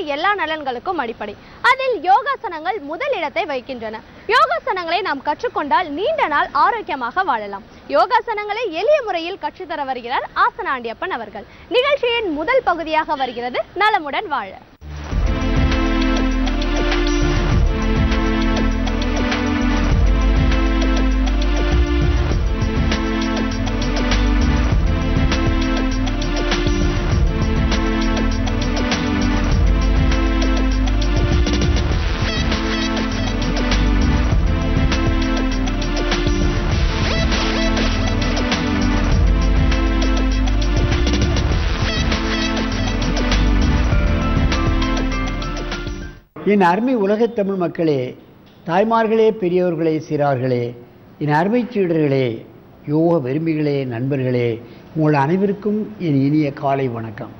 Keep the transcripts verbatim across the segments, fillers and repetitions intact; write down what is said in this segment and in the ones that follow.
எல்லா நலன்களுக்கும் அடிப்படை. அதில் யோகாசனங்கள் முதல் இடத்தை வகிக்கின்றன. யோகாசனங்களை நாம் கற்றுக்கொண்டால் நீண்ட நாள் ஆரோக்கியமாக வாழலாம். யோகாசனங்களை எளிய முறையில் கற்றுத்தர வருகிறார் ஆசனா ஆண்டியப்பன் அவர்கள். நிகழ்ச்சியின் முதல் பகுதியாக வருகிறது நலமுடன் வாழ. என் அருமை உலகத் தமிழ் மக்களே, தாய்மார்களே, பெரியவர்களே, சிறார்களே, என் அருமை சீடர்களே, யோக விரும்பிகளே, நண்பர்களே, உங்கள் அனைவருக்கும் என் இனிய காலை வணக்கம்.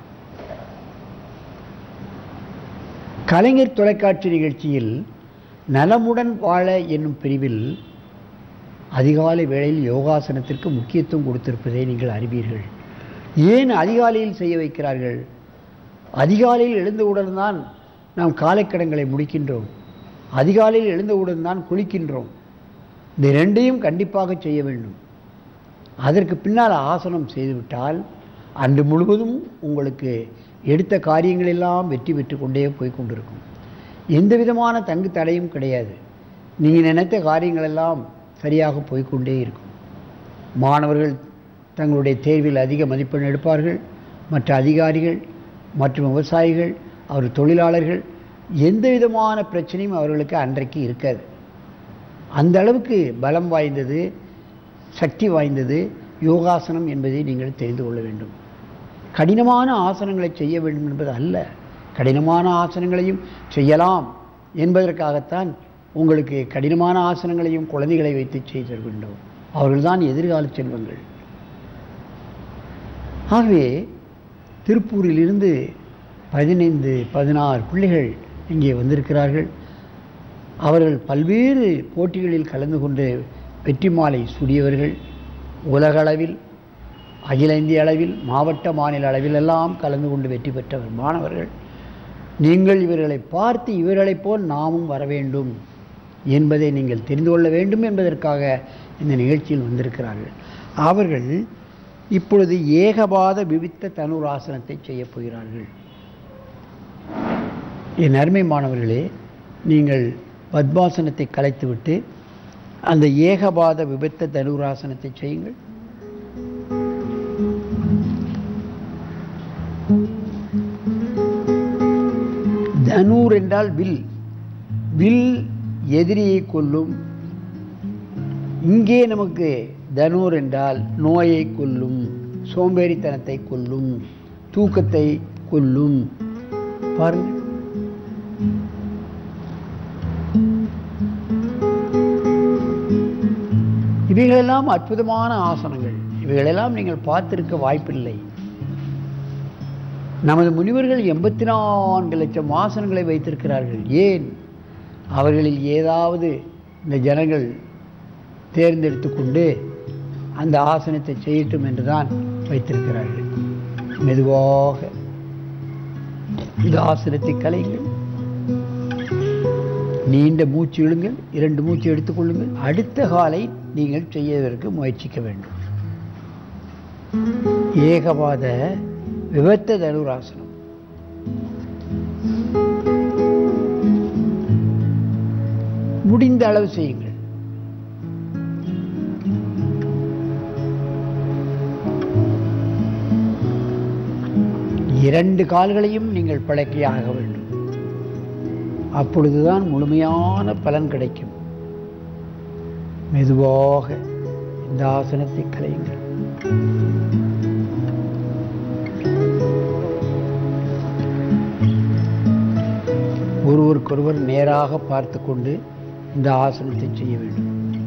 கலைஞர் தொலைக்காட்சி நிகழ்ச்சியில் நலமுடன் வாழ என்னும் பிரிவில் அதிகாலை வேளையில் யோகாசனத்திற்கு முக்கியத்துவம் கொடுத்திருப்பதை நீங்கள் அறிவீர்கள். ஏன் அதிகாலையில் செய்ய வைக்கிறார்கள்? அதிகாலையில் எழுந்தவுடன் தான் நாம் காலைக்கடன்களை முடிக்கின்றோம். அதிகாலையில் எழுந்தவுடன் தான் குளிக்கின்றோம். இந்த ரெண்டையும் கண்டிப்பாக செய்ய வேண்டும். அதற்கு பின்னால் ஆசனம் செய்துவிட்டால் அன்று முழுவதும் உங்களுக்கு எடுத்த காரியங்களெல்லாம் வெற்றி பெற்று கொண்டே போய் கொண்டிருக்கும். எந்த விதமான தங்கு தடையும் கிடையாது. நீங்கள் நினைத்த காரியங்களெல்லாம் சரியாக போய்கொண்டே இருக்கும். மாணவர்கள் தங்களுடைய தேர்வில் அதிக மதிப்பெண் எடுப்பார்கள். மற்ற அதிகாரிகள் மற்றும் விவசாயிகள், அவர் தொழிலாளர்கள், எந்த விதமான பிரச்சனையும் அவர்களுக்கு அன்றைக்கு இருக்காது. அந்த அளவுக்கு பலம் வாய்ந்தது, சக்தி வாய்ந்தது யோகாசனம் என்பதை நீங்கள் தெரிந்து கொள்ள வேண்டும். கடினமான ஆசனங்களை செய்ய வேண்டும் என்பது அல்ல. கடினமான ஆசனங்களையும் செய்யலாம் என்பதற்காகத்தான் உங்களுக்கு கடினமான ஆசனங்களையும் குழந்தைகளை வைத்து செய்த வேண்டும். அவர்கள்தான் எதிர்கால செல்வங்கள். ஆகவே திருப்பூரிலிருந்து பதினைந்து பதினாறு பிள்ளைகள் இங்கே வந்திருக்கிறார்கள். அவர்கள் பல்வேறு போட்டிகளில் கலந்து கொண்டு வெற்றி மாலை சூடியவர்கள். உலகளவில், அகில இந்திய அளவில், மாவட்ட மாநில அளவில் எல்லாம் கலந்து கொண்டு வெற்றி பெற்றவர் மாணவர்கள். நீங்கள் இவர்களை பார்த்து இவர்களைப் போல் நாமும் வர வேண்டும் என்பதை நீங்கள் தெரிந்து கொள்ள வேண்டும் என்பதற்காக இந்த நிகழ்ச்சியில் வந்திருக்கிறார்கள். அவர்கள் இப்பொழுது ஏகபாத விவித்த தனுராசனத்தை செய்ய போகிறார்கள். என் அருமை மாணவர்களே, நீங்கள் பத்மாசனத்தை கலைத்துவிட்டு அந்த ஏகபாத விபத்த தனுராசனத்தை செய்யுங்கள். தனூர் என்றால் வில். வில் எதிரியை கொல்லும். இங்கே நமக்கு தனூர் என்றால் நோயை கொல்லும், சோம்பேறித்தனத்தை கொல்லும், தூக்கத்தை கொல்லும். பாருங்கள், இவைகளெல்லாம் அற்புதமான ஆசனங்கள். இவைகளெல்லாம் நீங்கள் பார்த்திருக்க வாய்ப்பில்லை. நமது முனிவர்கள் எண்பத்தி நான்கு லட்சம் ஆசனங்களை வைத்திருக்கிறார்கள். ஏன்? அவர்களில் ஏதாவது இந்த ஜனங்கள் தேர்ந்தெடுத்து கொண்டு அந்த ஆசனத்தை செய்யட்டும் என்றுதான் வைத்திருக்கிறார்கள். மெதுவாக இந்த ஆசனத்தை கலையுங்கள். நீண்ட மூச்சு இழுங்கள். இரண்டு மூச்சு எடுத்துக்கொள்ளுங்கள். அடுத்த காலை நீங்கள் செய்வதற்கு முயற்சிக்க வேண்டும். ஏகபாத விபத்த தனுராசனம். முடிந்த அளவு செய்யுங்கள். இரண்டு கால்களையும் நீங்கள் பழக்கியாக வேண்டும். அப்பொழுதுதான் முழுமையான பலன் கிடைக்கும். மெதுவாக இந்த ஆசனத்தை கலையுங்கள். ஒருவருக்கொருவர் நேராக பார்த்து கொண்டு இந்த ஆசனத்தை செய்ய வேண்டும்.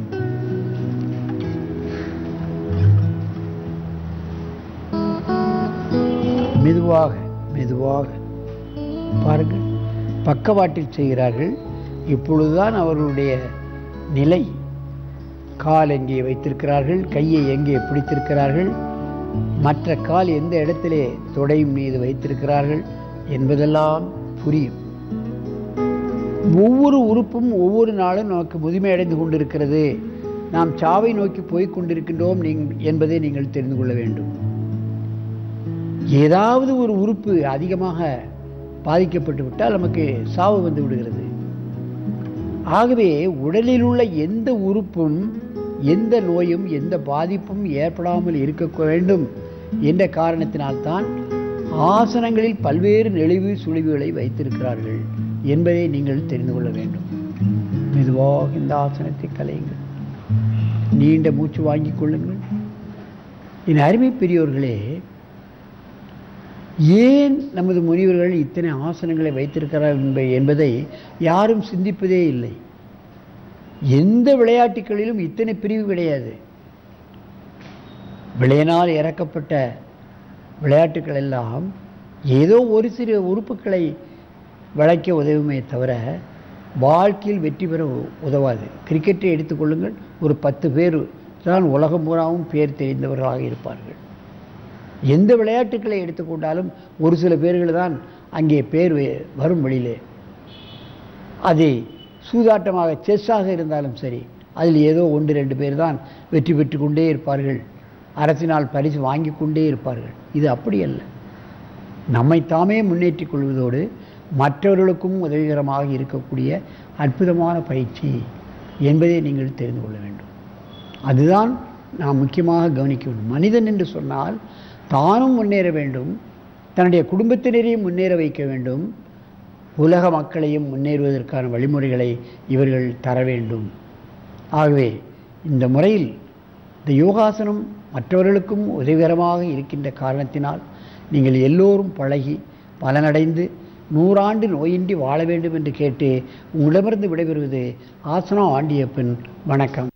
மெதுவாக மெதுவாக பாருங்கள். பக்கவாட்டில் செய்கிறார்கள். இப்பொழுதுதான் அவர்களுடைய நிலை. கால் எங்கே வைத்திருக்கிறார்கள், கையை எங்கே பிடித்திருக்கிறார்கள், மற்ற கால் எந்த இடத்திலே தொடையும் மீது வைத்திருக்கிறார்கள் என்பதெல்லாம் புரியும். ஒவ்வொரு உறுப்பும் ஒவ்வொரு நாளும் நமக்கு முதுமை அடைந்து கொண்டிருக்கிறது, நாம் சாவை நோக்கி போய் கொண்டிருக்கின்றோம் என்பதை நீங்கள் தெரிந்து கொள்ள வேண்டும். ஏதாவது ஒரு உறுப்பு அதிகமாக பாதிக்கப்பட்டு விட்டால் நமக்கு சாவு வந்து விடுகிறது. ஆகவே உடலில் உள்ள எந்த உறுப்பும் எந்த நோயும் எந்த பாதிப்பும் ஏற்படாமல் இருக்க வேண்டும் என்ற காரணத்தினால்தான் ஆசனங்களில் பல்வேறு நெளிவு சுழிவுகளை வைத்திருக்கிறார்கள் என்பதை நீங்கள் தெரிந்து கொள்ள வேண்டும். மெதுவாக இந்த ஆசனத்தை கலையுங்கள், நீண்ட மூச்சு வாங்கிக் கொள்ளுங்கள். என் அருமை பெரியோர்களே, ஏன் நமது முனிவர்கள் இத்தனை ஆசனங்களை வைத்திருக்கிறார்கள் என்பதை யாரும் சிந்திப்பதே இல்லை. எந்த விளையாட்டுகளிலும் இத்தனை பிரிவு கிடையாது. விளையினால் இறக்கப்பட்ட விளையாட்டுகள் எல்லாம் ஏதோ ஒரு சிறு உறுப்புகளை விளைக்க உதவுமே தவிர வாழ்க்கையில் வெற்றி பெற உதவாது. கிரிக்கெட்டை எடுத்துக்கொள்ளுங்கள், ஒரு பத்து பேர் தான் உலகம் பூராவும் பேர் தெரிந்தவர்களாக இருப்பார்கள். எந்த விளையாட்டுக்களை எடுத்துக்கொண்டாலும் ஒரு சில பேர்கள் தான் அங்கே பேர் வரும் வழியிலே. அது சூதாட்டமாக செஸ்ஸாக இருந்தாலும் சரி, அதில் ஏதோ ஒன்று ரெண்டு பேர் தான் வெற்றி பெற்று கொண்டே இருப்பார்கள், அரசினால் பரிசு வாங்கி கொண்டே இருப்பார்கள். இது அப்படி அல்ல. நம்மை தாமே முன்னேற்றிக் கொள்வதோடு மற்றவர்களுக்கும் உதவிகரமாக இருக்கக்கூடிய அற்புதமான பயிற்சி என்பதை நீங்கள் தெரிந்து கொள்ள வேண்டும். அதுதான் நாம் முக்கியமாக கவனிக்க வேண்டும். மனிதன் என்று சொன்னால் தானும் முன்னேற வேண்டும், தன்னுடைய குடும்பத்தினரையும் முன்னேற வைக்க வேண்டும், உலக மக்களையும் முன்னேறுவதற்கான வழிமுறைகளை இவர்கள் தர வேண்டும். ஆகவே இந்த முறையில் இந்த யோகாசனம் மற்றவர்களுக்கும் உதவிகரமாக இருக்கின்ற காரணத்தினால் நீங்கள் எல்லோரும் பழகி பலனடைந்து நூறாண்டு நோயின்றி வாழ வேண்டும் என்று கேட்டு உங்களிடமிருந்து விடைபெறுவது ஆசனா ஆண்டியப்பன். வணக்கம்.